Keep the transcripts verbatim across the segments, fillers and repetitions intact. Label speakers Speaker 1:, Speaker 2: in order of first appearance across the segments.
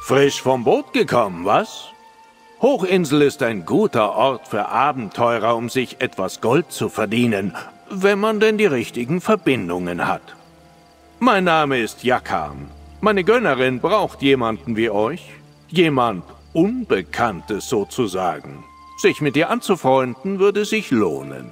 Speaker 1: Frisch vom Boot gekommen, was? Hochinsel ist ein guter Ort für Abenteurer, um sich etwas Gold zu verdienen, wenn man denn die richtigen Verbindungen hat. Mein Name ist Jakam. Meine Gönnerin braucht jemanden wie euch. Jemand Unbekanntes sozusagen. Sich mit ihr anzufreunden, würde sich lohnen.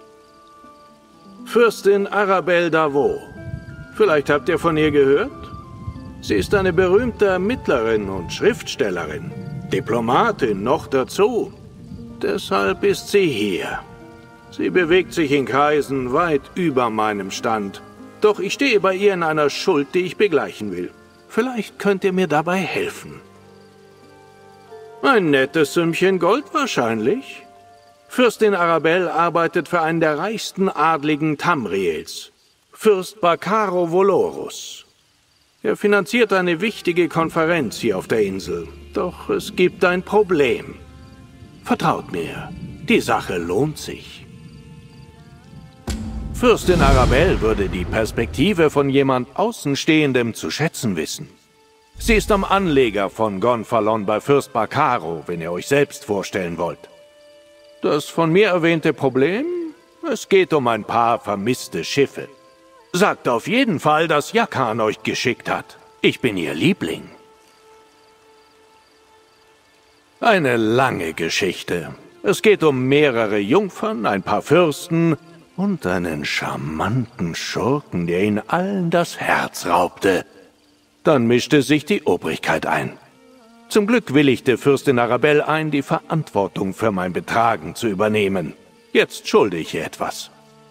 Speaker 1: Fürstin Arabelle Davaux. Vielleicht habt ihr von ihr gehört? Sie ist eine berühmte Ermittlerin und Schriftstellerin. Diplomatin noch dazu. Deshalb ist sie hier. Sie bewegt sich in Kreisen weit über meinem Stand. Doch ich stehe bei ihr in einer Schuld, die ich begleichen will. Vielleicht könnt ihr mir dabei helfen. Ein nettes Sümmchen Gold wahrscheinlich. Fürstin Arabelle arbeitet für einen der reichsten Adligen Tamriels, Fürst Bacaro Volorus. Er finanziert eine wichtige Konferenz hier auf der Insel. Doch es gibt ein Problem. Vertraut mir, die Sache lohnt sich. Fürstin Arabelle würde die Perspektive von jemand Außenstehendem zu schätzen wissen. Sie ist am Anleger von Gonfalon bei Fürst Bacaro, wenn ihr euch selbst vorstellen wollt. Das von mir erwähnte Problem? Es geht um ein paar vermisste Schiffe. Sagt auf jeden Fall, dass Jakam euch geschickt hat. Ich bin ihr Liebling. Eine lange Geschichte. Es geht um mehrere Jungfern, ein paar Fürsten und einen charmanten Schurken, der ihnen allen das Herz raubte. Dann mischte sich die Obrigkeit ein. Zum Glück willigte Fürstin Arabelle ein, die Verantwortung für mein Betragen zu übernehmen. Jetzt schulde ich ihr etwas.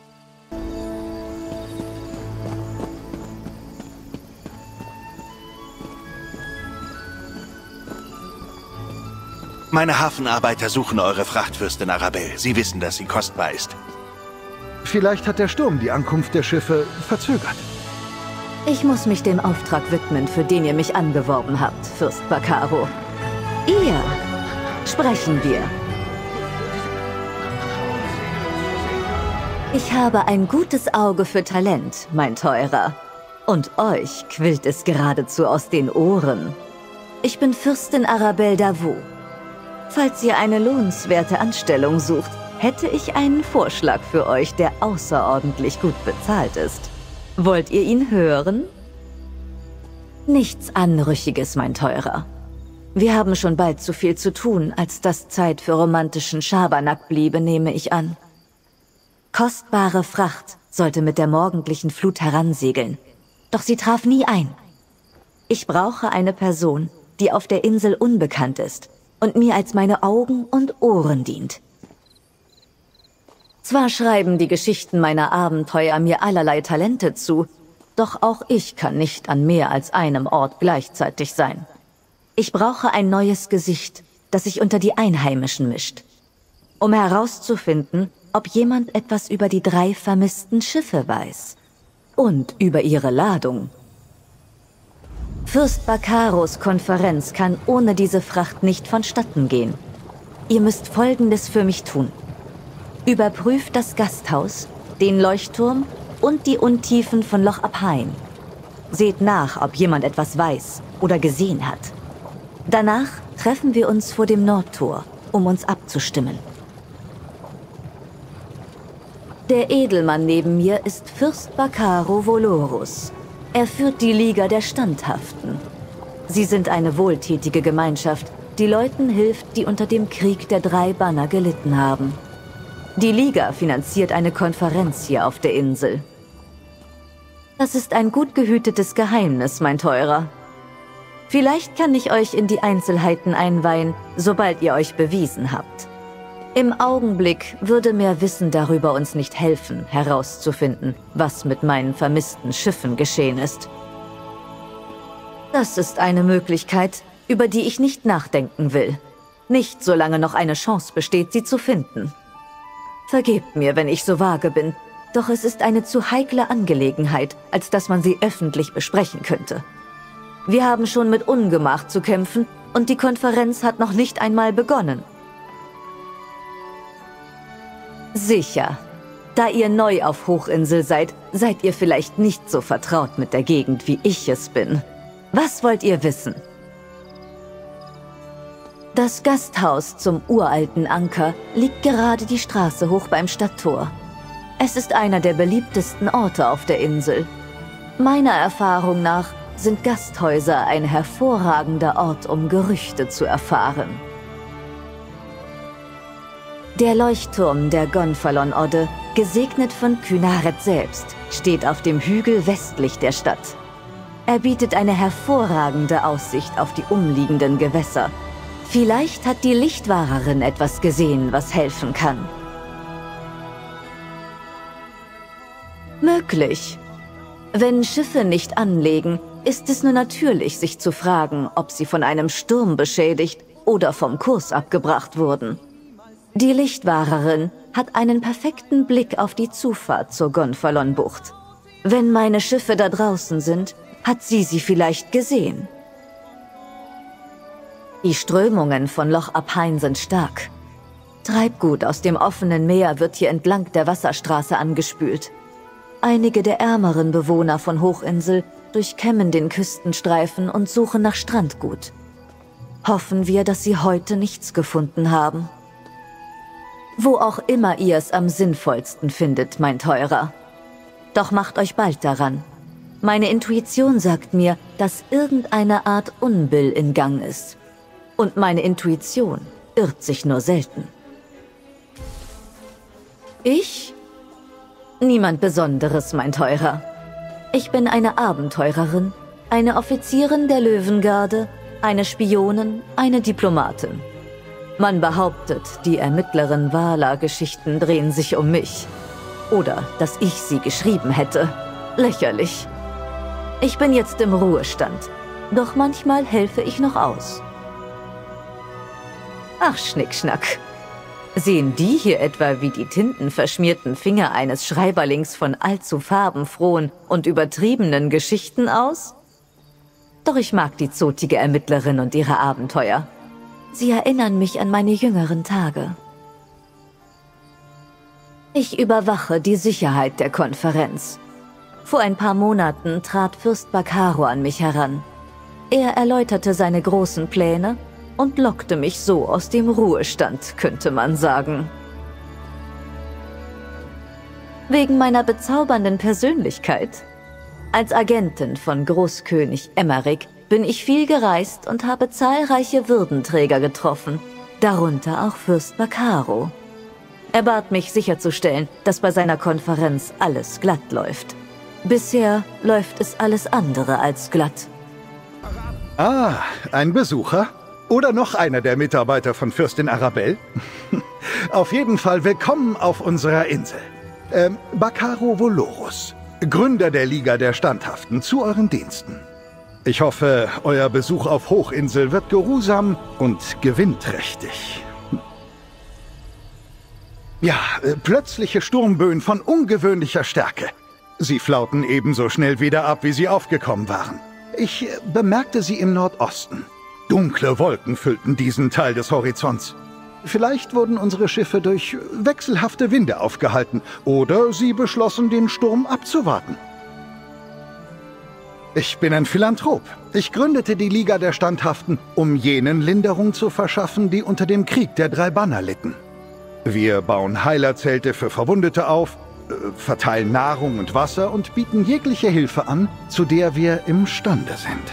Speaker 2: Meine Hafenarbeiter suchen eure Fracht, Fürstin Arabelle. Sie wissen, dass sie kostbar ist.
Speaker 3: Vielleicht hat der Sturm die Ankunft der Schiffe verzögert.
Speaker 4: Ich muss mich dem Auftrag widmen, für den ihr mich angeworben habt, Fürst Bacaro. Ihr sprechen wir. Ich habe ein gutes Auge für Talent, mein Teurer. Und euch quillt es geradezu aus den Ohren. Ich bin Fürstin Arabelle Davaux. Falls ihr eine lohnenswerte Anstellung sucht, hätte ich einen Vorschlag für euch, der außerordentlich gut bezahlt ist. Wollt ihr ihn hören? Nichts Anrüchiges, mein Teurer. Wir haben schon bald zu viel zu tun, als dass Zeit für romantischen Schabernack bliebe, nehme ich an. Kostbare Fracht sollte mit der morgendlichen Flut heransegeln. Doch sie traf nie ein. Ich brauche eine Person, die auf der Insel unbekannt ist und mir als meine Augen und Ohren dient. Zwar schreiben die Geschichten meiner Abenteuer mir allerlei Talente zu, doch auch ich kann nicht an mehr als einem Ort gleichzeitig sein. Ich brauche ein neues Gesicht, das sich unter die Einheimischen mischt, um herauszufinden, ob jemand etwas über die drei vermissten Schiffe weiß und über ihre Ladung. Fürst Bacaros Konferenz kann ohne diese Fracht nicht vonstatten gehen. Ihr müsst Folgendes für mich tun. Überprüft das Gasthaus, den Leuchtturm und die Untiefen von Loch Abhain. Seht nach, ob jemand etwas weiß oder gesehen hat. Danach treffen wir uns vor dem Nordtor, um uns abzustimmen. Der Edelmann neben mir ist Fürst Bacaro Volorus. Er führt die Liga der Standhaften. Sie sind eine wohltätige Gemeinschaft, die Leuten hilft, die unter dem Krieg der drei Banner gelitten haben. Die Liga finanziert eine Konferenz hier auf der Insel. Das ist ein gut gehütetes Geheimnis, mein Teurer. Vielleicht kann ich euch in die Einzelheiten einweihen, sobald ihr euch bewiesen habt. Im Augenblick würde mehr Wissen darüber uns nicht helfen, herauszufinden, was mit meinen vermissten Schiffen geschehen ist. Das ist eine Möglichkeit, über die ich nicht nachdenken will. Nicht, solange noch eine Chance besteht, sie zu finden. Vergebt mir, wenn ich so vage bin, doch es ist eine zu heikle Angelegenheit, als dass man sie öffentlich besprechen könnte. Wir haben schon mit Ungemach zu kämpfen und die Konferenz hat noch nicht einmal begonnen. Sicher. Da ihr neu auf Hochinsel seid, seid ihr vielleicht nicht so vertraut mit der Gegend, wie ich es bin. Was wollt ihr wissen? Das Gasthaus zum uralten Anker liegt gerade die Straße hoch beim Stadttor. Es ist einer der beliebtesten Orte auf der Insel. Meiner Erfahrung nach sind Gasthäuser ein hervorragender Ort, um Gerüchte zu erfahren. Der Leuchtturm der Gonfalon-Odde, gesegnet von Kynaret selbst, steht auf dem Hügel westlich der Stadt. Er bietet eine hervorragende Aussicht auf die umliegenden Gewässer. Vielleicht hat die Lichtwahrerin etwas gesehen, was helfen kann. Möglich. Wenn Schiffe nicht anlegen, ist es nur natürlich, sich zu fragen, ob sie von einem Sturm beschädigt oder vom Kurs abgebracht wurden. Die Lichtwahrerin hat einen perfekten Blick auf die Zufahrt zur Gonfalon-Bucht. Wenn meine Schiffe da draußen sind, hat sie sie vielleicht gesehen. Die Strömungen von Loch Abhain sind stark. Treibgut aus dem offenen Meer wird hier entlang der Wasserstraße angespült. Einige der ärmeren Bewohner von Hochinsel durchkämmen den Küstenstreifen und suchen nach Strandgut. Hoffen wir, dass sie heute nichts gefunden haben. Wo auch immer ihr es am sinnvollsten findet, mein Teurer. Doch macht euch bald daran. Meine Intuition sagt mir, dass irgendeine Art Unbill in Gang ist. Und meine Intuition irrt sich nur selten. Ich? Niemand Besonderes, mein Teurer. Ich bin eine Abenteurerin, eine Offizierin der Löwengarde, eine Spionin, eine Diplomatin. Man behauptet, die Ermittlerin Vala-Geschichten drehen sich um mich. Oder, dass ich sie geschrieben hätte. Lächerlich. Ich bin jetzt im Ruhestand, doch manchmal helfe ich noch aus. Ach, Schnickschnack. Sehen die hier etwa wie die tintenverschmierten Finger eines Schreiberlings von allzu farbenfrohen und übertriebenen Geschichten aus? Doch ich mag die zotige Ermittlerin und ihre Abenteuer. Sie erinnern mich an meine jüngeren Tage. Ich überwache die Sicherheit der Konferenz. Vor ein paar Monaten trat Fürst Bacaro an mich heran. Er erläuterte seine großen Pläne und lockte mich so aus dem Ruhestand, könnte man sagen. Wegen meiner bezaubernden Persönlichkeit. Als Agentin von Großkönig Emmerich bin ich viel gereist und habe zahlreiche Würdenträger getroffen, darunter auch Fürst Bacaro. Er bat mich sicherzustellen, dass bei seiner Konferenz alles glatt läuft. Bisher läuft es alles andere als glatt.
Speaker 3: Ah, ein Besucher? Oder noch einer der Mitarbeiter von Fürstin Arabelle? Auf jeden Fall willkommen auf unserer Insel. Ähm, Bacaro Volorus, Gründer der Liga der Standhaften, zu euren Diensten. Ich hoffe, euer Besuch auf Hochinsel wird geruhsam und gewinnträchtig. Ja, äh, plötzliche Sturmböen von ungewöhnlicher Stärke. Sie flauten ebenso schnell wieder ab, wie sie aufgekommen waren. Ich äh, bemerkte sie im Nordosten. Dunkle Wolken füllten diesen Teil des Horizonts. Vielleicht wurden unsere Schiffe durch wechselhafte Winde aufgehalten oder sie beschlossen, den Sturm abzuwarten. Ich bin ein Philanthrop. Ich gründete die Liga der Standhaften, um jenen Linderung zu verschaffen, die unter dem Krieg der drei Banner litten. Wir bauen Heilerzelte für Verwundete auf, äh, verteilen Nahrung und Wasser und bieten jegliche Hilfe an, zu der wir imstande sind.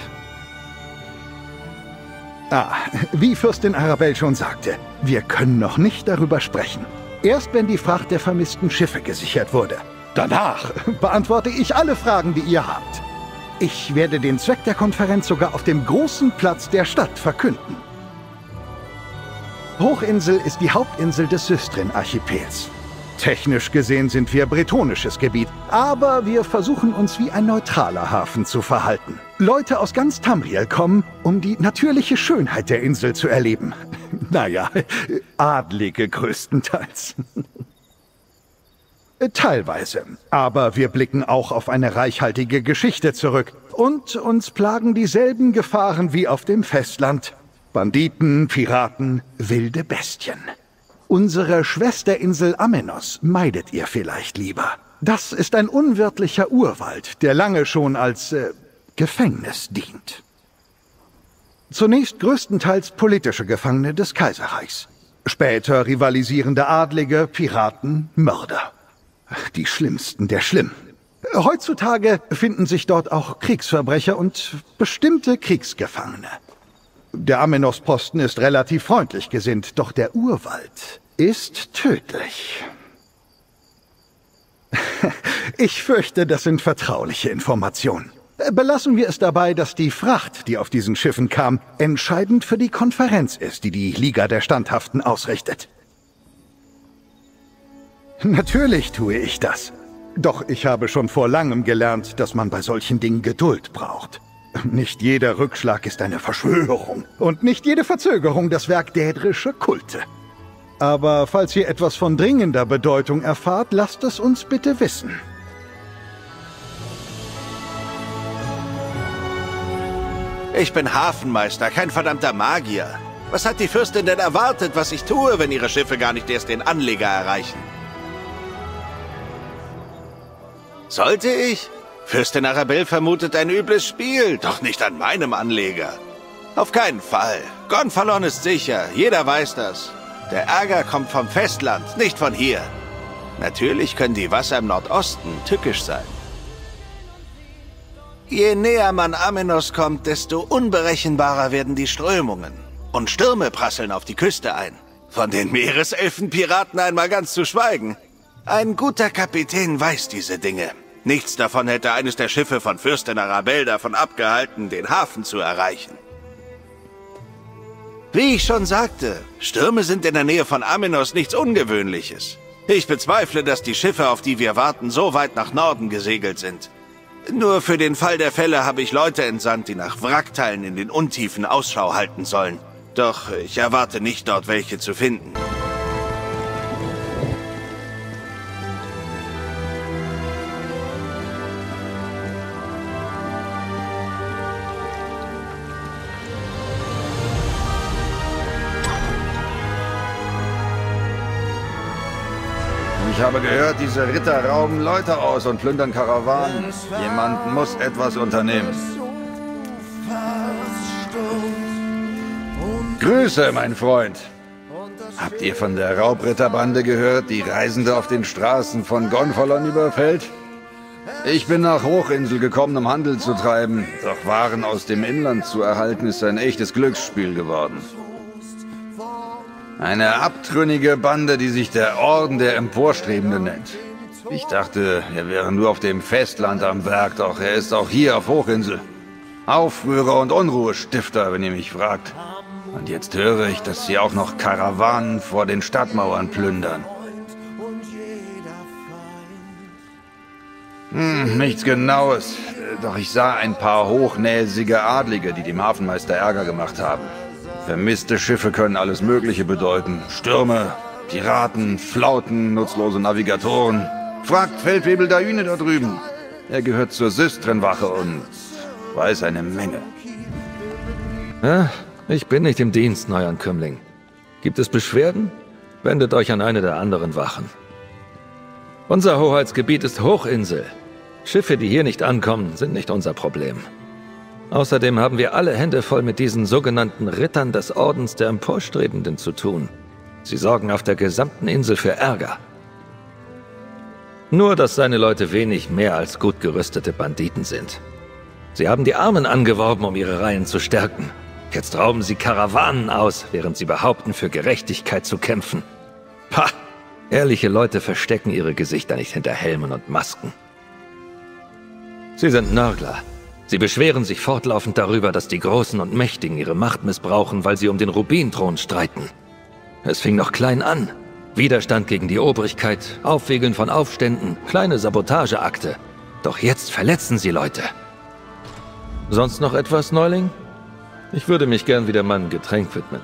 Speaker 3: Ah, wie Fürstin Arabelle schon sagte, wir können noch nicht darüber sprechen. Erst wenn die Fracht der vermissten Schiffe gesichert wurde. Danach beantworte ich alle Fragen, die ihr habt. Ich werde den Zweck der Konferenz sogar auf dem großen Platz der Stadt verkünden. Hochinsel ist die Hauptinsel des Systrin-Archipels. Technisch gesehen sind wir bretonisches Gebiet, aber wir versuchen uns wie ein neutraler Hafen zu verhalten. Leute aus ganz Tamriel kommen, um die natürliche Schönheit der Insel zu erleben. Naja, Adlige größtenteils. Teilweise, aber wir blicken auch auf eine reichhaltige Geschichte zurück. Und uns plagen dieselben Gefahren wie auf dem Festland. Banditen, Piraten, wilde Bestien. Unsere Schwesterinsel Amenos meidet ihr vielleicht lieber. Das ist ein unwirtlicher Urwald, der lange schon als äh, Gefängnis dient. Zunächst größtenteils politische Gefangene des Kaiserreichs. Später rivalisierende Adlige, Piraten, Mörder. Die schlimmsten der Schlimmen. Heutzutage finden sich dort auch Kriegsverbrecher und bestimmte Kriegsgefangene. Der Amenos-Posten ist relativ freundlich gesinnt, doch der Urwald ist tödlich. Ich fürchte, das sind vertrauliche Informationen. Belassen wir es dabei, dass die Fracht, die auf diesen Schiffen kam, entscheidend für die Konferenz ist, die die Liga der Standhaften ausrichtet. Natürlich tue ich das. Doch ich habe schon vor langem gelernt, dass man bei solchen Dingen Geduld braucht. Nicht jeder Rückschlag ist eine Verschwörung und nicht jede Verzögerung das Werk dädrischer Kulte. Aber falls ihr etwas von dringender Bedeutung erfahrt, lasst es uns bitte wissen.
Speaker 2: Ich bin Hafenmeister, kein verdammter Magier. Was hat die Fürstin denn erwartet, was ich tue, wenn ihre Schiffe gar nicht erst den Anleger erreichen? Sollte ich? Fürstin Arabelle vermutet ein übles Spiel, doch nicht an meinem Anleger. Auf keinen Fall. Gonfalon ist sicher, jeder weiß das. Der Ärger kommt vom Festland, nicht von hier. Natürlich können die Wasser im Nordosten tückisch sein. Je näher man Amenos kommt, desto unberechenbarer werden die Strömungen. Und Stürme prasseln auf die Küste ein. Von den Meereselfenpiraten einmal ganz zu schweigen. Ein guter Kapitän weiß diese Dinge. Nichts davon hätte eines der Schiffe von Fürstin Arabelle davon abgehalten, den Hafen zu erreichen. Wie ich schon sagte, Stürme sind in der Nähe von Amenos nichts Ungewöhnliches. Ich bezweifle, dass die Schiffe, auf die wir warten, so weit nach Norden gesegelt sind. Nur für den Fall der Fälle habe ich Leute entsandt, die nach Wrackteilen in den Untiefen Ausschau halten sollen. Doch ich erwarte nicht, dort welche zu finden.
Speaker 5: Ich habe gehört, diese Ritter rauben Leute aus und plündern Karawanen. Jemand muss etwas unternehmen. Grüße, mein Freund. Habt ihr von der Raubritterbande gehört, die Reisende auf den Straßen von Gonfalon überfällt? Ich bin nach Hochinsel gekommen, um Handel zu treiben. Doch Waren aus dem Inland zu erhalten, ist ein echtes Glücksspiel geworden. Eine abtrünnige Bande, die sich der Orden der Emporstrebenden nennt. Ich dachte, er wäre nur auf dem Festland am Werk, doch er ist auch hier auf Hochinsel. Aufrührer und Unruhestifter, wenn ihr mich fragt. Und jetzt höre ich, dass sie auch noch Karawanen vor den Stadtmauern plündern. Hm, nichts Genaues. Doch ich sah ein paar hochnäsige Adlige, die dem Hafenmeister Ärger gemacht haben. Vermisste Schiffe können alles Mögliche bedeuten. Stürme, Piraten, Flauten, nutzlose Navigatoren. Fragt Feldwebel Daüne da drüben. Er gehört zur Systrenwache und weiß eine Menge.
Speaker 6: Ja, ich bin nicht im Dienst, Neuankömmling. Gibt es Beschwerden? Wendet euch an eine der anderen Wachen. Unser Hoheitsgebiet ist Hochinsel. Schiffe, die hier nicht ankommen, sind nicht unser Problem. Außerdem haben wir alle Hände voll mit diesen sogenannten Rittern des Ordens der Emporstrebenden zu tun. Sie sorgen auf der gesamten Insel für Ärger. Nur, dass seine Leute wenig mehr als gut gerüstete Banditen sind. Sie haben die Armen angeworben, um ihre Reihen zu stärken. Jetzt rauben sie Karawanen aus, während sie behaupten, für Gerechtigkeit zu kämpfen. Pah! Ehrliche Leute verstecken ihre Gesichter nicht hinter Helmen und Masken. Sie sind Nörgler. Sie beschweren sich fortlaufend darüber, dass die Großen und Mächtigen ihre Macht missbrauchen, weil sie um den Rubinthron streiten. Es fing noch klein an. Widerstand gegen die Obrigkeit, Aufwiegeln von Aufständen, kleine Sabotageakte. Doch jetzt verletzen sie Leute. Sonst noch etwas, Neuling? Ich würde mich gern wieder meinem Getränk widmen.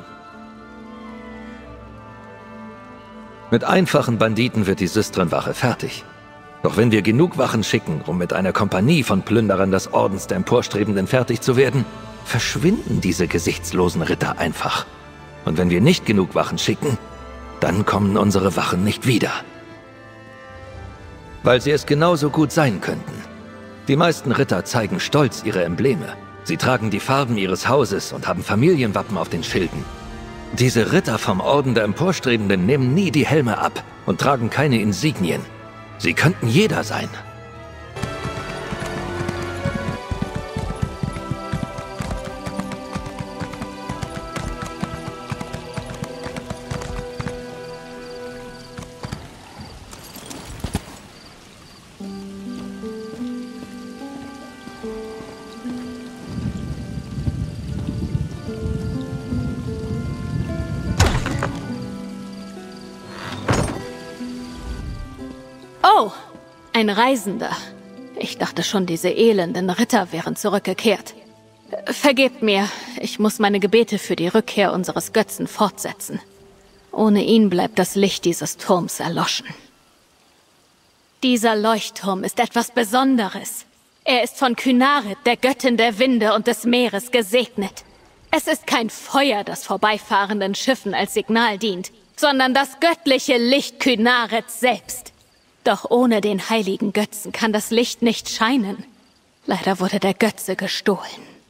Speaker 6: Mit einfachen Banditen wird die Systrenwache fertig. Doch wenn wir genug Wachen schicken, um mit einer Kompanie von Plünderern des Ordens der Emporstrebenden fertig zu werden, verschwinden diese gesichtslosen Ritter einfach. Und wenn wir nicht genug Wachen schicken, dann kommen unsere Wachen nicht wieder. Weil sie es genauso gut sein könnten. Die meisten Ritter zeigen stolz ihre Embleme. Sie tragen die Farben ihres Hauses und haben Familienwappen auf den Schilden. Diese Ritter vom Orden der Emporstrebenden nehmen nie die Helme ab und tragen keine Insignien. Sie könnten jeder sein.
Speaker 7: Oh, ein Reisender. Ich dachte schon, diese elenden Ritter wären zurückgekehrt. Vergebt mir, ich muss meine Gebete für die Rückkehr unseres Götzen fortsetzen. Ohne ihn bleibt das Licht dieses Turms erloschen. Dieser Leuchtturm ist etwas Besonderes. Er ist von Kynaret, der Göttin der Winde und des Meeres, gesegnet. Es ist kein Feuer, das vorbeifahrenden Schiffen als Signal dient, sondern das göttliche Licht Kynarets selbst. Doch ohne den heiligen Götzen kann das Licht nicht scheinen. Leider wurde der Götze gestohlen.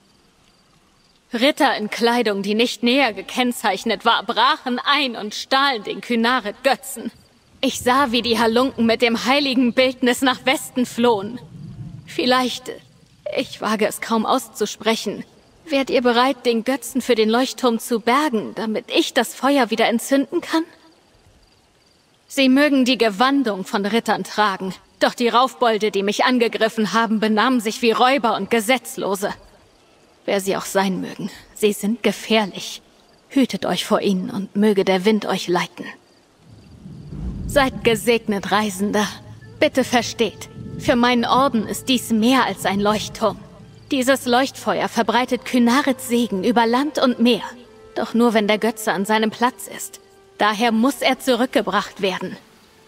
Speaker 7: Ritter in Kleidung, die nicht näher gekennzeichnet war, brachen ein und stahlen den Kynaret-Götzen. Ich sah, wie die Halunken mit dem heiligen Bildnis nach Westen flohen. Vielleicht, ich wage es kaum auszusprechen, wärt ihr bereit, den Götzen für den Leuchtturm zu bergen, damit ich das Feuer wieder entzünden kann? Sie mögen die Gewandung von Rittern tragen, doch die Raufbolde, die mich angegriffen haben, benahmen sich wie Räuber und Gesetzlose. Wer sie auch sein mögen, sie sind gefährlich. Hütet euch vor ihnen und möge der Wind euch leiten. Seid gesegnet, Reisender. Bitte versteht, für meinen Orden ist dies mehr als ein Leuchtturm. Dieses Leuchtfeuer verbreitet Kynarets Segen über Land und Meer, doch nur wenn der Götze an seinem Platz ist. Daher muss er zurückgebracht werden.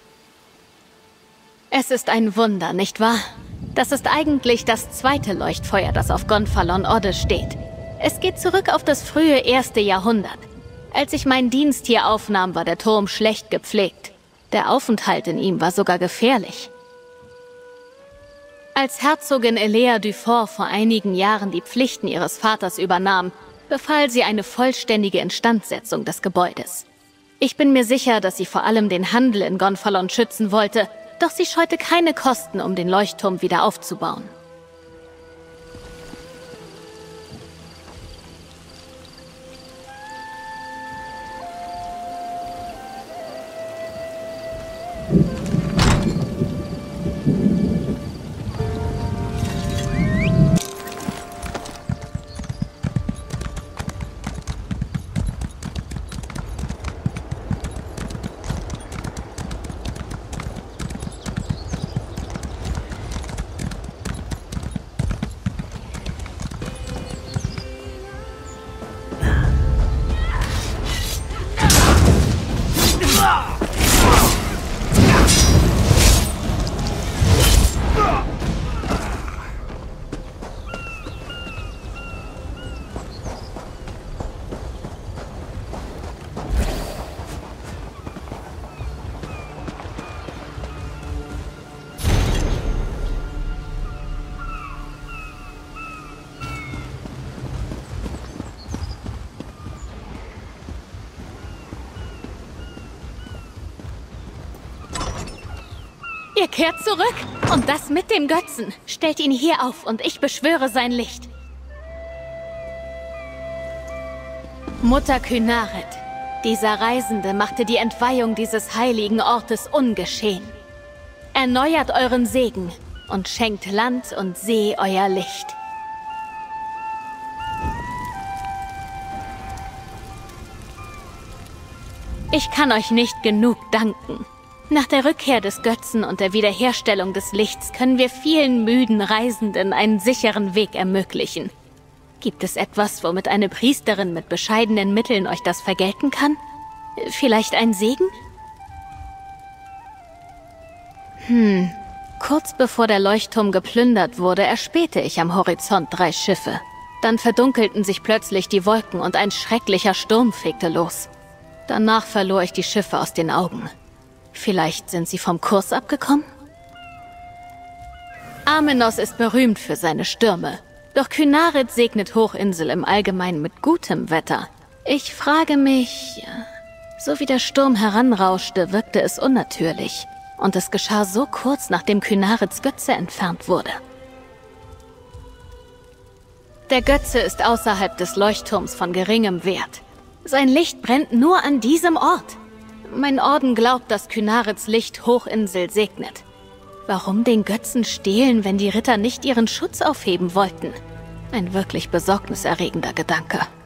Speaker 7: Es ist ein Wunder, nicht wahr? Das ist eigentlich das zweite Leuchtfeuer, das auf Gonfalon Odde steht. Es geht zurück auf das frühe erste Jahrhundert. Als ich meinen Dienst hier aufnahm, war der Turm schlecht gepflegt. Der Aufenthalt in ihm war sogar gefährlich. Als Herzogin Elea Dufort vor einigen Jahren die Pflichten ihres Vaters übernahm, befahl sie eine vollständige Instandsetzung des Gebäudes. Ich bin mir sicher, dass sie vor allem den Handel in Gonfalon schützen wollte, doch sie scheute keine Kosten, um den Leuchtturm wieder aufzubauen. Ihr kehrt zurück und das mit dem Götzen. Stellt ihn hier auf und ich beschwöre sein Licht. Mutter Kynaret, dieser Reisende machte die Entweihung dieses heiligen Ortes ungeschehen. Erneuert euren Segen und schenkt Land und See euer Licht. Ich kann euch nicht genug danken. Nach der Rückkehr des Götzen und der Wiederherstellung des Lichts können wir vielen müden Reisenden einen sicheren Weg ermöglichen. Gibt es etwas, womit eine Priesterin mit bescheidenen Mitteln euch das vergelten kann? Vielleicht ein Segen? Hm, kurz bevor der Leuchtturm geplündert wurde, erspähte ich am Horizont drei Schiffe. Dann verdunkelten sich plötzlich die Wolken und ein schrecklicher Sturm fegte los. Danach verlor ich die Schiffe aus den Augen. Vielleicht sind sie vom Kurs abgekommen? Amenos ist berühmt für seine Stürme. Doch Kynared segnet Hochinsel im Allgemeinen mit gutem Wetter. Ich frage mich, so wie der Sturm heranrauschte, wirkte es unnatürlich. Und es geschah so kurz, nachdem Kynareds Götze entfernt wurde. Der Götze ist außerhalb des Leuchtturms von geringem Wert. Sein Licht brennt nur an diesem Ort. Mein Orden glaubt, dass Kynareds Licht Hochinsel segnet. Warum den Götzen stehlen, wenn die Ritter nicht ihren Schutz aufheben wollten? Ein wirklich besorgniserregender Gedanke.